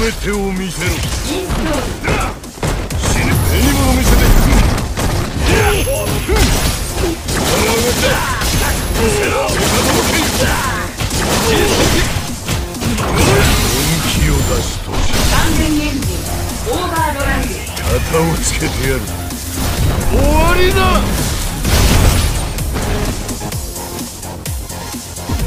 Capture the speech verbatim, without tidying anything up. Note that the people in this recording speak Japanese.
めてを見せろ。 インストール。 死ぬ手にもの見せて。本気を出すとし完全エンジンオーバードライブ。 肩をつけてやる。終わりだ。